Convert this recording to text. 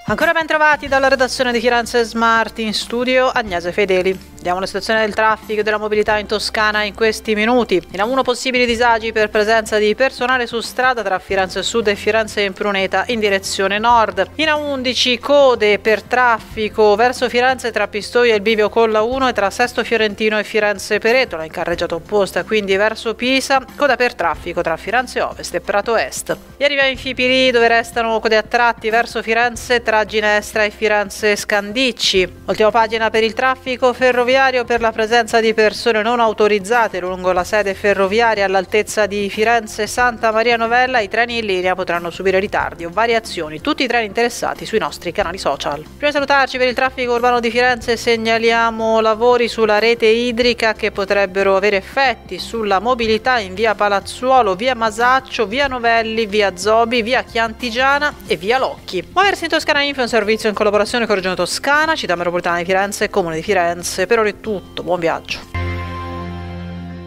Ancora ben trovati dalla redazione di Firenze Smart, in studio Agnese Fedeli. Diamo la situazione del traffico e della mobilità in Toscana in questi minuti. In A1 possibili disagi per presenza di personale su strada tra Firenze Sud e Firenze Impruneta in direzione nord. In A11 code per traffico verso Firenze tra Pistoia e il bivio con la 1 e tra Sesto Fiorentino e Firenze Peretola in carreggiata opposta, quindi verso Pisa, coda per traffico tra Firenze Ovest e Prato Est. E arriviamo in Fipili, dove restano code a tratti verso Firenze tra Ginestra e Firenze Scandicci. Ultima pagina per il traffico ferroviario. Per la presenza di persone non autorizzate lungo la sede ferroviaria all'altezza di Firenze Santa Maria Novella, i treni in linea potranno subire ritardi o variazioni. Tutti i treni interessati sui nostri canali social. Prima di salutarci, per il traffico urbano di Firenze segnaliamo lavori sulla rete idrica che potrebbero avere effetti sulla mobilità in via Palazzuolo, via Masaccio, via Novelli, via Zobi, via Chiantigiana e via Locchi. Muoversi in Toscana Info è un servizio in collaborazione con Regione Toscana, Città Metropolitana di Firenze e Comune di Firenze. Per ora è tutto, buon viaggio.